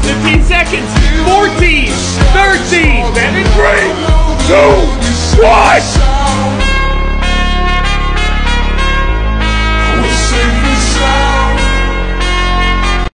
15 seconds. 14, 13, and in 3, 2, 1.